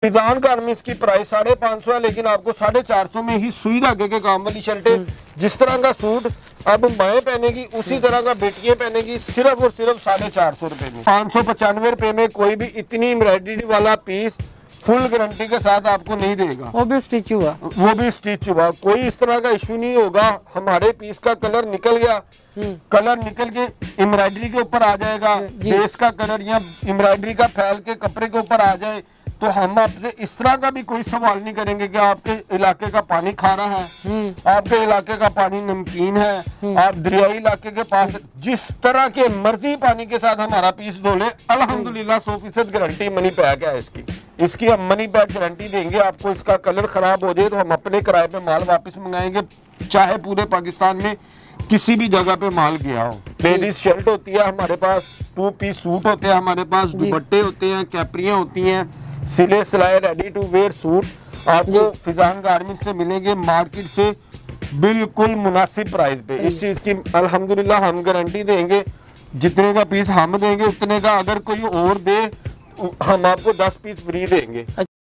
Fizaan garments की price 550 है, लेकिन आपको 450 में ही सुई धागे के काम वाली शर्टें, जिस तरह का सूट अब माएँ पहनेगी उसी तरह का बेटियां पहनेगी, सिर्फ और सिर्फ 450 रुपए में। 595 रुपए में कोई भी इतनी एम्ब्रॉयडरी वाला पीस फुल गारंटी के साथ आपको नहीं देगा। वो भी स्टिच हुआ, कोई इस तरह का इशू नहीं होगा। हमारे पीस का कलर निकल गया, कलर निकल के एम्ब्रॉयडरी के ऊपर आ जाएगा, बेस का कलर या एम्ब्रॉयडरी का फैल के कपड़े के ऊपर आ जाए, तो हम आपसे इस तरह का भी कोई सवाल नहीं करेंगे कि आपके इलाके का पानी खारा है, आपके इलाके का पानी नमकीन है, आप दरियाई इलाके के पास, जिस तरह के मर्जी पानी के साथ हमारा पीस धो ले, अल्हम्दुलिल्लाह 100% गारंटी मनी पैक है इसकी हम मनी बैक गारंटी देंगे। आपको इसका कलर खराब हो जाए तो हम अपने किराए पे माल वापस मंगाएंगे, चाहे पूरे पाकिस्तान में किसी भी जगह पे माल गया हो। लेडीज शर्ट होती है हमारे पास, 2 पीस सूट होते हैं हमारे पास, दुपट्टे होते हैं, कैपरियां होती हैं, सिले सिलाए रेडी टू वेयर सूट आपको फिजान गारमेंट्स से मिलेंगे, मार्केट से बिल्कुल मुनासिब प्राइस पे। इस चीज की अल्हम्दुलिल्लाह हम गारंटी देंगे, जितने का पीस हम देंगे उतने का अगर कोई और दे हम आपको 10 पीस फ्री देंगे।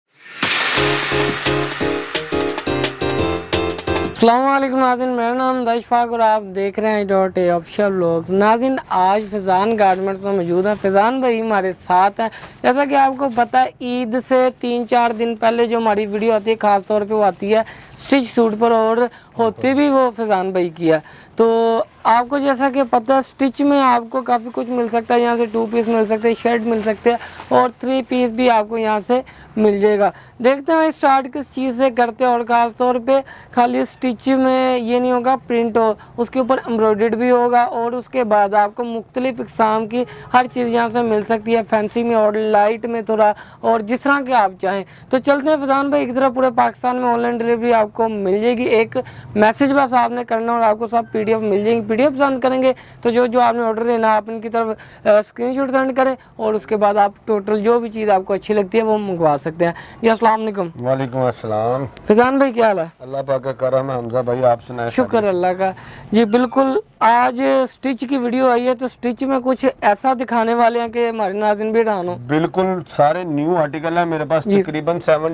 अस्सलामुअलैकुम नाज़रीन, मेरा नाम दशफाक और आप देख रहे हैं .a ऑफिशियल व्लॉग्स। नाज़रीन, आज फिजान गारमेंट्स में मौजूद है, फिजान भाई हमारे साथ हैं। जैसा कि आपको पता है, ईद से 3-4 दिन पहले जो हमारी वीडियो आती है ख़ास तौर पे वो आती है स्टिच सूट पर, और होती भी वो फिजान भाई की है। तो आपको जैसा कि पता है, स्टिच में आपको काफ़ी कुछ मिल सकता है। यहाँ से 2 पीस मिल सकते हैं, शर्ट मिल सकते हैं, और 3 पीस भी आपको यहाँ से मिल जाएगा। देखते हैं स्टार्ट किस चीज़ से करते हैं, और ख़ास तौर पे खाली स्टिच में ये नहीं होगा, प्रिंट हो उसके ऊपर एम्ब्रॉयडर्ड भी होगा, और उसके बाद आपको मुख्तलिफ इक़साम की हर चीज़ यहाँ से मिल सकती है, फैंसी में और लाइट में थोड़ा, और जिस तरह के आप चाहें। तो चलते हैं फिजान भाई की तरह। पूरे पाकिस्तान में ऑनलाइन डिलीवरी आपको मिल जाएगी, एक मैसेज बस आपने करना और आपको सब PDF मिल जाएंगी। PDF पसंद करेंगे तो जो आपने ऑर्डर देना आप इनकी तरफ स्क्रीनशॉट सेंड करें, और उसके बाद आप टोटल जो भी चीज़ आपको अच्छी लगती है वो मंगवा सकते हैं। जी अस्सलाम वालेकुम। वालेकुम अस्सलाम। फिजान भाई क्या हाल है? अल्लाह पाक का करम है हमजा भाई, आप सुनाएं? शुक्र अल्लाह का। जी बिल्कुल, आज स्टिच की वीडियो आई है, तो स्टिच में कुछ ऐसा दिखाने वाले हैं कि हमारे नाज़रीन भी हैरान हो। बिल्कुल सारे न्यू आर्टिकल है मेरे पास, तकरीबन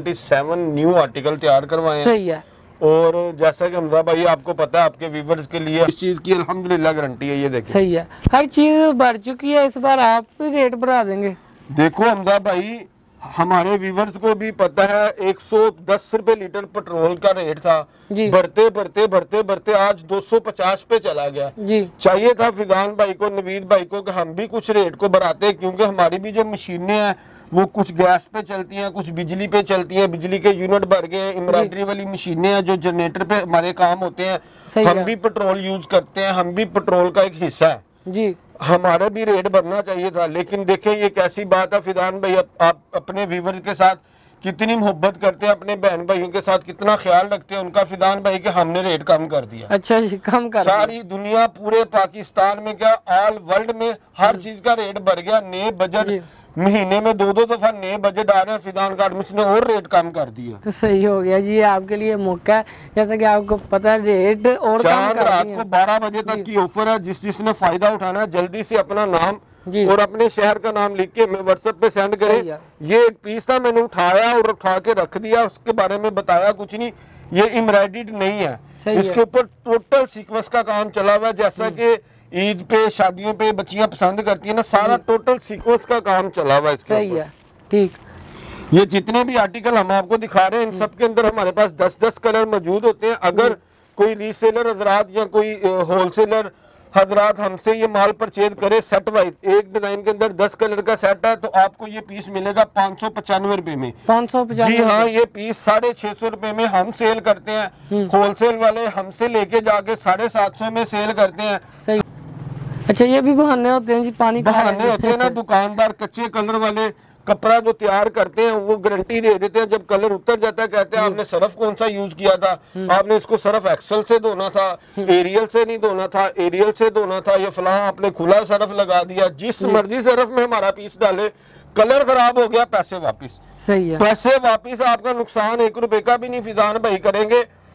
77 न्यू आर्टिकल तैयार करवाए हैं। सही है। और जैसा कि हमजा भाई आपको पता है, आपके व्यूवर्स के लिए इस चीज की अल्हम्दुलिल्लाह गारंटी है। ये देखिए, सही है, हर चीज बढ़ चुकी है, इस बार आप भी रेट बढ़ा देंगे। देखो हमजा भाई, हमारे व्यूवर्स को भी पता है 110 रुपए लीटर पेट्रोल का रेट था, बढ़ते बढ़ते बढ़ते बढ़ते आज 250 पे चला गया जी। चाहिए था फिजान भाई को, नवीद भाई को, कि हम भी कुछ रेट को बढ़ाते, क्योंकि हमारी भी जो मशीनें हैं वो कुछ गैस पे चलती हैं, कुछ बिजली पे चलती हैं, बिजली के यूनिट बढ़ गए हैं, एम्ब्रॉयडरी वाली मशीनें हैं जो जनरेटर पे हमारे काम होते हैं, हम भी पेट्रोल यूज करते हैं, हम भी पेट्रोल का एक हिस्सा है जी, हमारा भी रेट बढ़ना चाहिए था। लेकिन देखें ये कैसी बात है फिजान भाई, आप अपने व्यूवर्स के साथ कितनी मोहब्बत करते हैं, अपने बहन भाइयों के साथ कितना ख्याल रखते हैं उनका फिजान भाई, कि हमने रेट कम कर दिया। अच्छा जी, कम कर सारी दुनिया, पूरे पाकिस्तान में क्या ऑल वर्ल्ड में हर चीज का रेट बढ़ गया। नए बजट महीने में 2-2 दफा नए बजट आ रहे हैं, फिजान गारमेंट्स ने और रेट कम कर दिया। सही हो गया जी, आपके लिए मौका है, जैसा कि आपको पता है रेट और चांद रात को 12 बजे तक की ऑफर है। जिसने फायदा उठाना है जल्दी से अपना नाम और अपने शहर का नाम लिख के हमें व्हाट्सएप पे सेंड करें। ये एक पीस था, मैंने उठाया और उठा के रख दिया, उसके बारे में बताया कुछ नहीं। ये एम्ब्रॉयडर्ड नहीं है, इसके ऊपर टोटल सीक्वेंस का काम चला हुआ है, जैसा कि ईद पे शादियों पे बच्चियां पसंद करती है ना, सारा टोटल सीक्वेंस का काम चला हुआ है इसके ऊपर। ठीक, ये जितने भी आर्टिकल हम आपको दिखा रहे हैं इन सब के अंदर हमारे पास 10-10 कलर मौजूद होते हैं। अगर कोई रीसेलर हजरात या कोई होलसेलर हजरात हमसे ये माल परचेज करे सेट वाइज, एक डिजाइन के अंदर 10 कलर का सेट है, तो आपको ये पीस मिलेगा 595 रुपए में। 595? जी हाँ, ये पीस 650 रुपए में हम सेल करते हैं, होलसेल वाले हमसे लेके जाके 750 में सेल करते हैं। सही। अच्छा, ये भी बहाने होते हैं जी, पानी बहाने होते हैं ना। दुकानदार कच्चे कलर वाले कपड़ा जो तैयार करते हैं वो गारंटी दे देते हैं, जब कलर उतर जाता है कहते हैं आपने सरफ कौन सा यूज किया था, आपने इसको सरफ एक्सल से धोना था, एरियल से नहीं धोना था, एरियल से धोना था, ये फलां आपने खुला सरफ लगा दिया। जिस मर्जी सरफ में हमारा पीस डाले, कलर खराब हो गया, पैसे वापिस। सही है, पैसे वापिस, आपका नुकसान 1 रुपए का भी नहीं फिजान भाई करेंगे।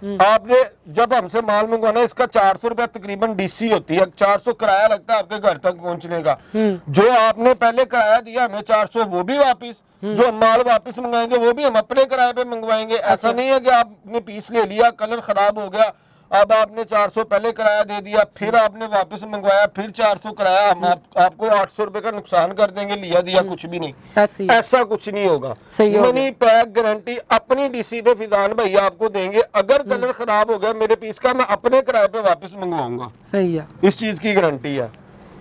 आपने जब हमसे माल मंगवाना, इसका 400 रुपया तकरीबन डीसी होती है, 400 किराया लगता है आपके घर तक पहुंचने का। जो आपने पहले किराया दिया हमें 400, वो भी वापिस, जो हम माल वापस मंगाएंगे वो भी हम अपने किराए पे मंगवाएंगे। ऐसा नहीं है कि आपने पीस ले लिया, कलर खराब हो गया, अब आपने 400 पहले किराया दे दिया, फिर आपने वापस मंगवाया, फिर 400 किराया, हम आपको 800 रुपए का नुकसान कर देंगे, लिया दिया कुछ भी नहीं। ऐसा कुछ नहीं होगा। मनी पैक गारंटी अपनी डीसी पे फिजान भाई आपको देंगे। अगर कलर खराब हो गया मेरे पीस का, मैं अपने किराए पे वापस मंगवाऊंगा। सही है, इस चीज की गारंटी है।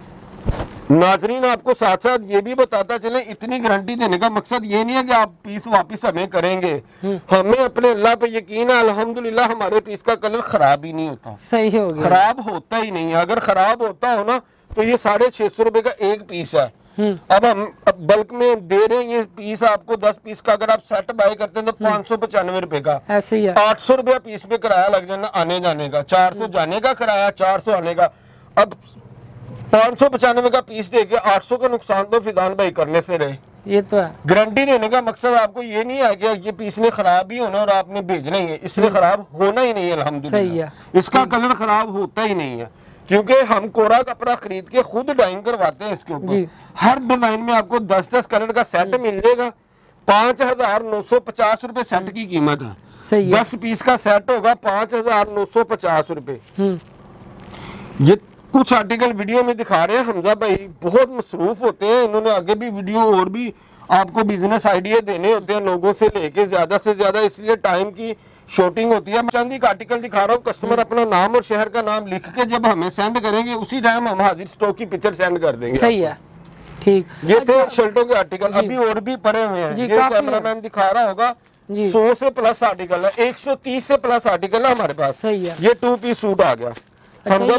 नाजरीन आपको साथ साथ ये भी बताता चले, इतनी गारंटी देने का मकसद ये नहीं है कि आप पीस वापस हमें करेंगे। हमें अपने अल्लाह पे यकीन है, अल्हम्दुलिल्लाह हमारे पीस का कलर खराब ही नहीं होता। सही हो गया, खराब होता ही नहीं है। अगर खराब होता हो ना तो ये 650 रुपए का एक पीस है। अब हम बल्क में दे रहे हैं ये पीस आपको 10 पीस का, अगर आप सेट बाय करते हैं तो 595 रुपए का। ऐसे ही है, 800 रुपया पीस पे किराया लग जाना आने जाने का, 400 जाने का किराया, 400 आने का। अब 595 का पीस देके 800 का नुकसान तो फिजान भाई करने से रहे। ये तो है। गारंटी देने का मकसद आपको ये नहीं है कि ये पीस ने खराब ही होना और आपने भेजना ही है, इसलिए खराब होना ही नहीं है अल्हम्दुलिल्लाह। इसका कलर खराब होता ही नहीं है, क्योंकि हम कोरा कपड़ा खरीद के खुद डाइंग करवाते हैं इसके ऊपर। हर डिजाइन में आपको 10-10 कलर का सेट मिल जाएगा। 5,950 रुपए सेट की कीमत है। 10 पीस का सेट होगा 5,950 रुपए। ये कुछ आर्टिकल वीडियो में दिखा रहे हैं। हमजा भाई बहुत मसरूफ होते हैं, इन्होंने आगे भी वीडियो और भी आपको बिजनेस आइडिया देने होते हैं लोगों से लेके ज्यादा से ज्यादा, इसलिए टाइम की शॉर्टिंग होती है। मैं चंद एक आर्टिकल दिखा रहा हूँ, कस्टमर अपना नाम और शहर का नाम लिख के जब हमें सेंड करेंगे उसी टाइम हम हाजिर स्टॉक की पिक्चर सेंड कर देंगे। सही है, ठीक। ये थे शर्टों के आर्टिकल, अभी और भी पड़े हुए हैं। ये कैमरामैन दिखा रहा होगा, 100 से प्लस आर्टिकल है, 130 से प्लस आर्टिकल है हमारे पास। ये 2 पीस सूट आ गया। हमजा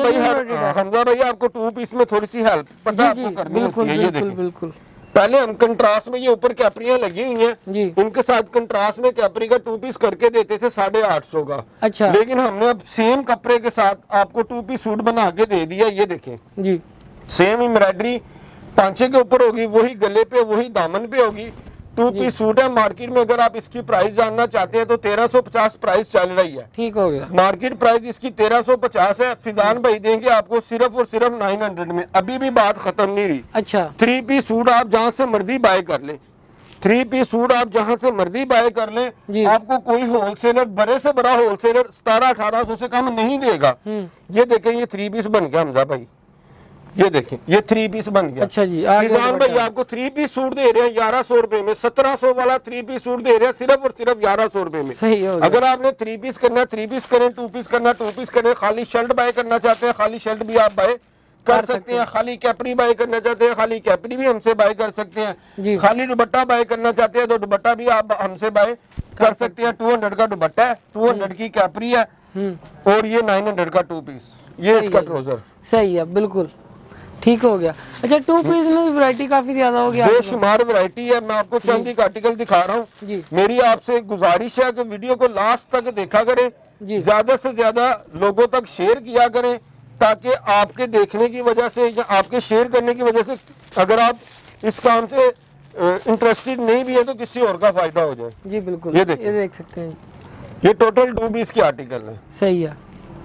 भाई आपको 2 पीस में थोड़ी सी हेल्प पता आपको करनी होती है। ये देखिए, पहले हम कंट्रास्ट में, ये ऊपर कैपरियां लगी हुई हैं, उनके साथ कंट्रास्ट में कैपरी का 2 पीस करके देते थे 850 का। अच्छा, लेकिन हमने अब सेम कपड़े के साथ आपको 2 पीस सूट बना के दे दिया। ये देखें जी, सेम एम्ब्रॉयडरी पांचे के ऊपर होगी, वही गले पे वही दामन पे होगी। 2 पीस सूट है। मार्केट में अगर आप इसकी प्राइस जानना चाहते हैं तो 1350 प्राइस चल रही है। ठीक हो गया, मार्केट प्राइस इसकी 1350 है। फिजान भाई देंगे आपको सिर्फ और सिर्फ 900 में। अभी भी बात खत्म नहीं हुई। अच्छा, 3 पीस सूट आप जहां से मर्जी बाय कर ले, 3 पीस सूट आप जहां से मर्जी बाय कर ले, आपको कोई होलसेलर, बड़े से बड़ा होलसेलर 1700-1800 से कम नहीं देगा। ये देखें, ये 3 पीस बन गया हमजा भाई, ये देखें ये 3 पीस बन गया। अच्छा जी, फिजान भाई आपको 3 पीस सूट दे रहे हैं 1100 रुपए में। 1700 वाला 3 पीस सूट दे रहे हैं सिर्फ और सिर्फ 1100 रुपए में। सही हो गया। अगर आपने 3 पीस करना 3 पीस करें, 2 पीस करना 2 पीस करें, खाली शर्ट बाय करना चाहते हैं खाली शर्ट भी आप बाय कर सकते हैं, खाली कैपरी बाय करना चाहते हैं खाली कैपरी भी हमसे बाय कर सकते हैं, खाली दुपट्टा बाय करना चाहते हैं तो दुपट्टा भी आप हमसे बाय कर सकते हैं। 200 का दुपट्टा है, 200 की कैपरी है, और ये 900 का 2 पीस, ये इसका ट्राउजर। सही है, बिल्कुल ठीक हो गया। अच्छा, 2 पीस में भी वैरायटी काफी ज्यादा हो गया, बेशुमार वैरायटी है। मैं आपको चंद एक आर्टिकल दिखा रहा हूँ। मेरी आपसे एक गुजारिश है कि वीडियो को लास्ट तक देखा करें, ज्यादा से ज्यादा लोगों तक शेयर किया करें, ताकि आपके देखने की वजह से या आपके शेयर करने की वजह से अगर आप इस काम से इंटरेस्टेड नहीं भी है तो किसी और का फायदा हो जाए। जी बिल्कुल, ये देख सकते हैं, ये टोटल 2 पीस की आर्टिकल है। सही है,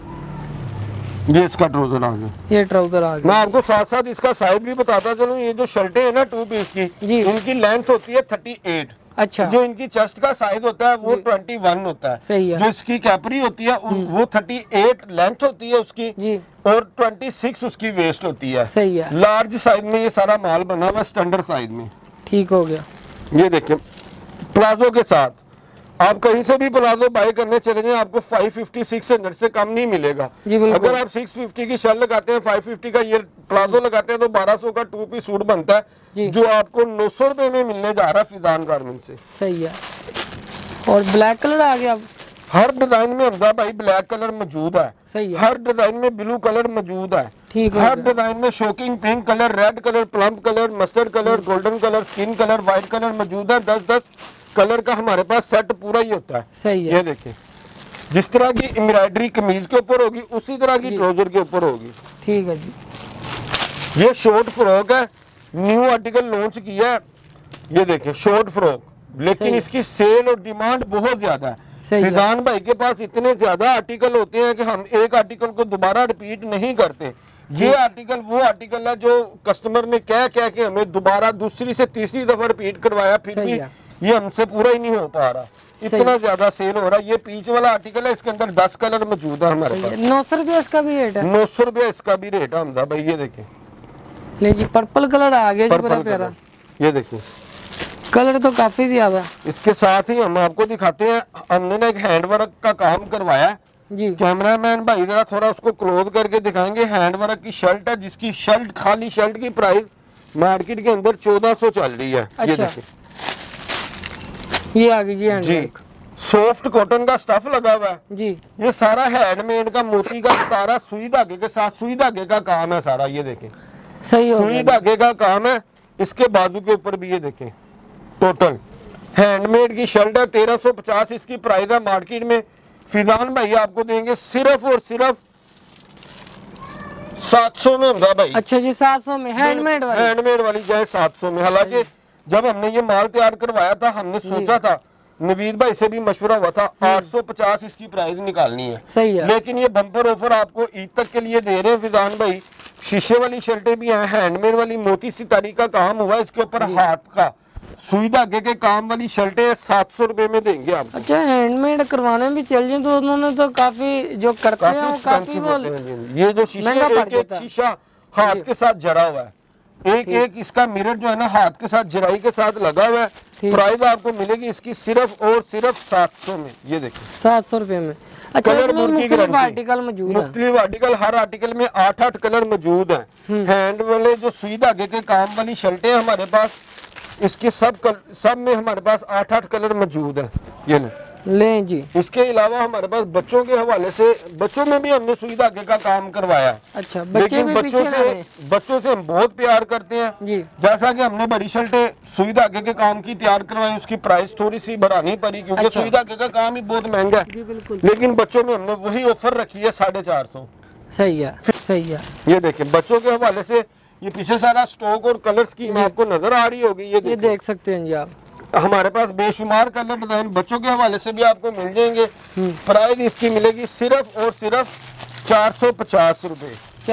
ये इसका ट्राउजर आ गया, ये ट्राउजर आ गया। मैं आपको साथ साथ इसका साइज भी बताता चलूं। ये जो शर्टें हैं ना 2 पीस की, इनकी लेंथ होती है 38। अच्छा, जो इनकी चेस्ट का साइज होता है वो 21 होता है। सही है। जो इसकी कैपरी होती है वो 38 लेंथ होती है उसकी जी, और 26 उसकी वेस्ट होती है। सही है। लार्ज साइज में ये सारा माल बना हुआ स्टैंडर्ड साइज में। ठीक हो गया। ये देखिए प्लाजो के साथ आप कहीं से भी प्लाजो बाय करने चले जाएं, आपको 550-600 से कम नहीं मिलेगा। अगर आप 650 की शर्ट लगाते हैं, 550 का ये प्लाजो लगाते हैं तो 1200 का 2 पीस सूट बनता है, जो आपको 900 रुपए में मिलने जा रहा है फिजान गारमेंट से। सही है। और ब्लैक कलर आ गया। हर डिजाइन में हमजा भाई ब्लैक कलर मौजूद है। सही है। हर डिजाइन में ब्लू कलर मौजूद है। ठीक है। हर डिजाइन में shocking pink colour, red colour, plum colour, mustard colour, golden colour, skin colour, white colour मौजूद है। 10-10 कलर का हमारे पास सेट पूरा ही होता है। सही है। ये देखिए, जिस तरह की एम्ब्रॉयडरी कमीज के ऊपर होगी उसी तरह की ट्राउजर के ऊपर होगी। ठीक है जी। ये शॉर्ट फ्रॉक है, न्यू आर्टिकल लॉन्च किया है। ये देखिए शॉर्ट फ्रॉक, लेकिन इसकी सेल और डिमांड बहुत ज्यादा है। सही है। फिजान भाई के पास इतने ज्यादा आर्टिकल होते हैं कि हम एक आर्टिकल को दोबारा रिपीट नहीं करते। ये आर्टिकल वो आर्टिकल है जो कस्टमर ने कह के हमें दोबारा दूसरी से तीसरी दफा रिपीट करवाया, फिर सही भी है। ये हमसे पूरा ही नहीं हो पा रहा, इतना ज्यादा सेल हो रहा है। ये पीच वाला आर्टिकल है, इसके अंदर 10 कलर मौजूद है हमारे पास। 900 रुपये इसका भी रेट है। 900 रुपया इसका भी रेट है हमदा भाई। ये देखिए ले जी, पर्पल कलर आ गया जी, बड़ा पर्पल प्यारा कलर, ये देखिए। कलर तो काफी ज्यादा। इसके साथ ही हम आपको दिखाते हैं, हमने ना एक हैंड वर्क का काम करवाया है। जी कैमरामैन भाई जरा थोड़ा उसको क्लोज करके दिखाएंगे। हैंड वर्क की शर्ट है, जिसकी शर्ट खाली शर्ट की प्राइस मार्केट के अंदर 1400 चल रही है। ये अच्छा। देखिए ये आ गई जी हैंड जी, वर्क। सॉफ्ट कॉटन का स्टफ लगा हुआ है। जी ये सारा हैंडमेड का मोती का सितारा सुई धागे के साथ, सुई धागे का काम है सारा। ये देखें सही हो सुई गया। धागे का काम है। इसके बाजू के ऊपर भी ये देखें, टोटल हैंडमेड की शर्ट है। 1350 इसकी प्राइस है। मार्केट में फिजान भाई आपको देंगे सिर्फ और सिर्फ 700 में होगा भाई। अच्छा जी, 700 में हैंडमेड वाली। हैंडमेड वाली जाए 700 में। हालांकि जब हमने ये माल तैयार करवाया था, हमने सोचा था, नवीद भाई से भी मशवरा हुआ था, 850 इसकी प्राइस निकालनी है। सही है। लेकिन ये बम्पर ऑफर आपको ईद तक के लिए दे रहे हैं फिजान भाई। शीशे वाली शर्टें भी हैं, हैंडमेड वाली मोती सितारी का काम हुआ है, इसके ऊपर हाथ का सुई धागे के काम वाली शर्टें 700 रुपए में देंगे आपको। अच्छा, हैंडमेड करवाने भी चल जाए तो उन्होंने तो काफी जो करते हैं वो काफी एक्सपेंसिव वो होते हैं। ये जो शीशे महंगा पड़ एक एक जाता है। शीशा हाथ के साथ जड़ा हुआ है, एक एक इसका मिरर जो है ना हाथ के साथ जराई के साथ लगा हुआ है। प्राइस आपको मिलेगी इसकी सिर्फ और सिर्फ 700 में। ये देखिए 700 रुपये में। अच्छा, कलर इसमें बुर की मुख्तलिफ गारंटी। आर्टिकल मौजूद है। मुख्तलिफ आर्टिकल, हर आर्टिकल में 8-8 कलर मौजूद हैं। हैंड वाले जो सुई धागे के काम वाली शर्टें हैं हमारे पास, इसके सब में हमारे पास 8-8 कलर मौजूद हैं। ये लें जी। इसके अलावा हमारे पास बच्चों के हवाले से, बच्चों में भी हमने सुई धागे का काम करवाया है। अच्छा, बच्चे लेकिन भी बच्चों पीछे ना रहे। बच्चों से हम बहुत प्यार करते हैं। जी जैसा कि हमने बड़ी शर्टें सुई धागे के काम की तैयार करवाई, उसकी प्राइस थोड़ी सी बढ़ानी पड़ी क्योंकि अच्छा। सुई धागे का काम ही बहुत महंगा जी, है। बिल्कुल। लेकिन बच्चों में हमने वही ऑफर रखी है 450। सही है, सही है। ये देखें बच्चों के हवाले से, ये पीछे सारा स्टॉक और कलर स्कीम आपको नजर आ रही होगी। ये ये देख सकते हैं जी आप। हमारे पास बेशुमार कलर डिजाइन बच्चों के हवाले से भी आपको मिल जाएंगे। प्राइस इसकी मिलेगी सिर्फ और सिर्फ 450 रुपए।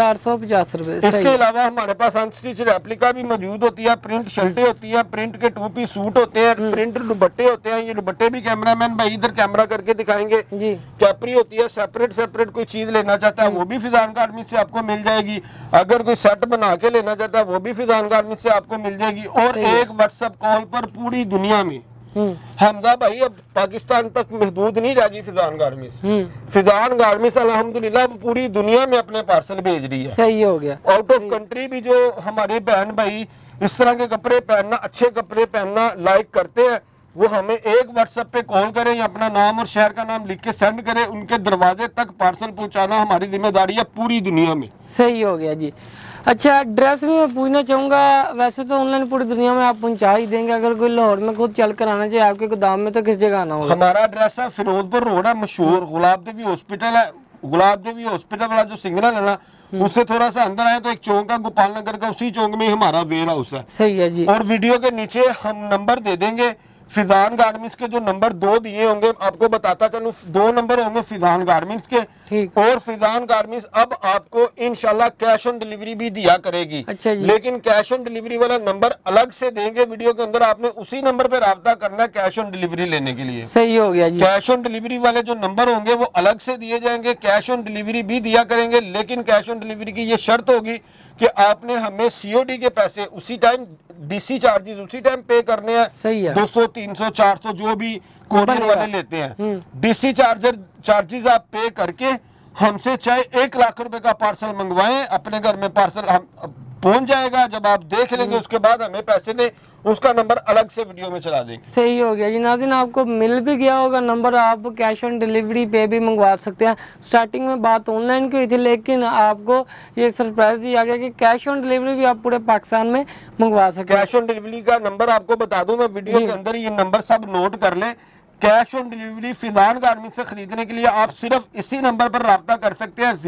450 रुपये। इसके अलावा हमारे पास अनस्टिच रेप्लिका भी मौजूद होती है, प्रिंट शर्टें होती हैं, प्रिंट के 2 पीस सूट होते हैं, प्रिंट दुपट्टे होते हैं। ये दुपट्टे भी कैमरामैन भाई इधर कैमरा करके दिखाएंगे। जी कैपरी होती है, सेपरेट कोई चीज लेना चाहता है वो भी फिजान गारमेंट से आपको मिल जाएगी। अगर कोई सेट बना के लेना चाहता है वो भी फिजान गारमेंट से आपको मिल जाएगी। और एक व्हाट्सएप कॉल पर पूरी दुनिया में हमदा भाई अब पाकिस्तान तक महदूद नहीं रहेगी फिजान गारमेंट्स। फिजान गारमेंट्स अल्हम्दुलिल्लाह पूरी दुनिया में अपने पार्सल भेज रही है। सही हो गया। आउट ऑफ कंट्री भी जो हमारे बहन भाई इस तरह के कपड़े पहनना, अच्छे कपड़े पहनना लाइक करते हैं, वो हमें एक व्हाट्सएप पे कॉल करें या अपना नाम और शहर का नाम लिख के सेंड करें, उनके दरवाजे तक पार्सल पहुंचाना हमारी जिम्मेदारी है पूरी दुनिया में। सही हो गया जी। अच्छा, ड्रेस भी मैं पूछना चाहूँगा, वैसे तो ऑनलाइन पूरी दुनिया में आप पहुंचा ही देंगे, अगर कोई लाहौर में खुद चल कर आना चाहिए आपके गोदाम में तो किस जगह आना होगा? हमारा एड्रेस है फिरोजपुर रोड है, मशहूर गुलाब देवी हॉस्पिटल है। गुलाब देवी हॉस्पिटल वाला जो सिग्नल है ना, उससे थोड़ा सा अंदर आए तो एक चौक है गोपाल नगर का, उसी चौक में हमारा वेयर हाउस है। सही है जी। और वीडियो के नीचे हम नंबर दे देंगे। फिजान गारमेंट्स के जो नंबर 2 दिए होंगे, आपको बताता चलूं, 2 नंबर होंगे फिजान गारमेंट्स के। ठीक। और फिजान गारमेंट्स अब आपको इंशाल्लाह कैश ऑन डिलीवरी भी दिया करेगी। अच्छा जी। लेकिन कैश ऑन डिलीवरी वाला नंबर अलग से देंगे वीडियो के अंदर, आपने उसी नंबर पे राब्ता करना है कैश ऑन डिलीवरी लेने के लिए। सही हो गया जी। कैश ऑन डिलीवरी वाले जो नंबर होंगे वो अलग से दिए जाएंगे, कैश ऑन डिलीवरी भी दिया करेंगे। लेकिन कैश ऑन डिलीवरी की ये शर्त होगी कि आपने हमें सीओडी के पैसे उसी टाइम, डीसी चार्जेस उसी टाइम पे करने हैं। सही है। 200 300 400 जो भी कोरियर वाले लेते हैं, डीसी चार्जेस आप पे करके हमसे चाहे 1 लाख रुपए का पार्सल मंगवाएं, अपने घर में पार्सल हम पहुंच जाएगा। जब आप देख लेंगे उसके बाद हमें पैसे दें, उसका नंबर अलग से वीडियो में चला देंगे। सही हो गया जी। नाज़रीन, आपको मिल भी गया होगा नंबर, आप कैश ऑन डिलीवरी पे भी मंगवा सकते हैं। स्टार्टिंग में बात ऑनलाइन की हुई थी, लेकिन आपको ये सरप्राइज दिया गया कि कैश ऑन डिलीवरी भी आप पूरे पाकिस्तान में मंगवा सकते हैं। कैश ऑन डिलीवरी का नंबर आपको बता दूं मैं वीडियो के अंदर, ये नंबर सब नोट कर लें। Cash on delivery Fizan garments से खरीदने के लिए आप सिर्फ इसी नंबर पर राब्ता कर सकते हैं,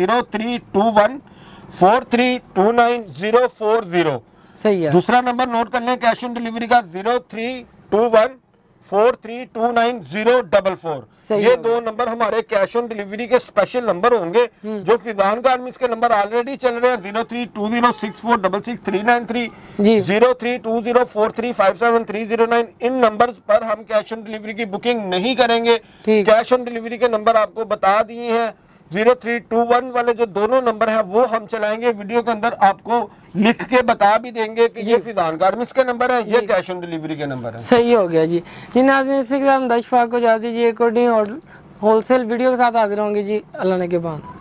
0321432940। सही है। दूसरा नंबर नोट कर लें कैश ऑन डिलीवरी का, 0321 432944। सही ये होगा। 2 नंबर हमारे कैश ऑन डिलीवरी के स्पेशल नंबर होंगे। जो फिजान गारमेंट्स के नंबर ऑलरेडी चल रहे हैं 0320646639 जी 0320435730 इन नंबर्स पर हम कैश ऑन डिलीवरी की बुकिंग नहीं करेंगे। ठीक। कैश ऑन डिलीवरी के नंबर आपको बता दिए हैं। 0321 वाले जो दोनों नंबर हैं वो हम चलाएंगे, वीडियो के अंदर आपको लिख के बता भी देंगे कि ये फिजान गारमेंट्स के नंबर है, ये कैश ऑन डिलीवरी के नंबर है। सही हो गया जी। जी नाज़रीन, इसी के साथ हम दशफाक को जा दीजिए, एक और होलसेल वीडियो के साथ हाजिर होंगे जी। अल्लाह ने के बाद।